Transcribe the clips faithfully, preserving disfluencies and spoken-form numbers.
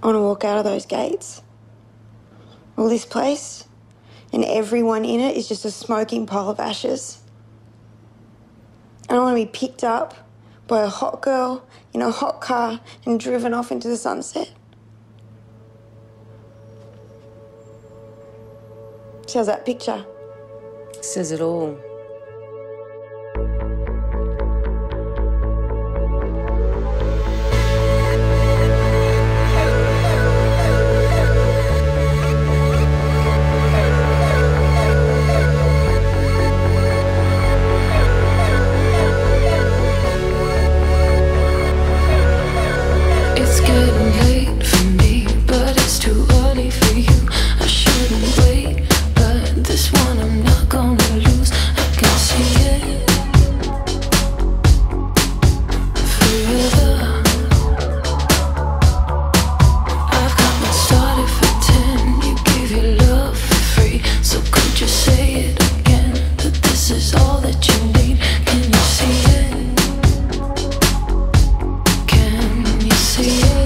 I want to walk out of those gates. Well, this place and everyone in it is just a smoking pile of ashes. And I want to be picked up by a hot girl in a hot car and driven off into the sunset. So how's that picture? Says it all. It's getting late for me, but it's too early for you. I shouldn't wait, but this one I'm not gonna lose. I can see it forever. I've got my started for ten. You gave your love for free, so could you say it again? That this is all that you need. Can you see it? Can you see it?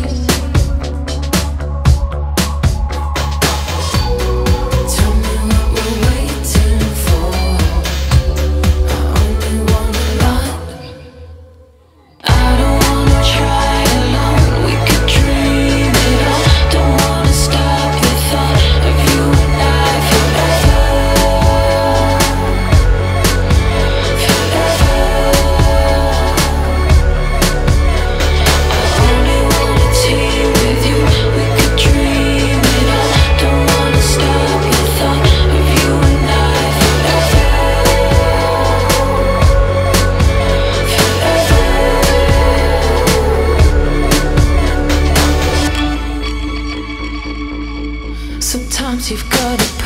Tell me what we're waiting for. I only want a lot. I don't wanna try alone. We could dream it all. Don't wanna stop the thought of you and I forever. I only want a team with you. We could dream it all. Don't wanna stop the thought of you and I forever. Sometimes you've gotta